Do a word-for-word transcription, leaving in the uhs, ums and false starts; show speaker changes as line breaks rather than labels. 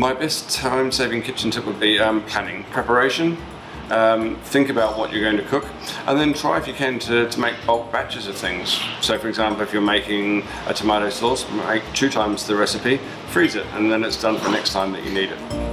My best time-saving kitchen tip would be um, planning, preparation. Um, think about what you're going to cook, and then try if you can to, to make bulk batches of things. So for example, if you're making a tomato sauce, make two times the recipe, freeze it, and then it's done for the next time that you need it.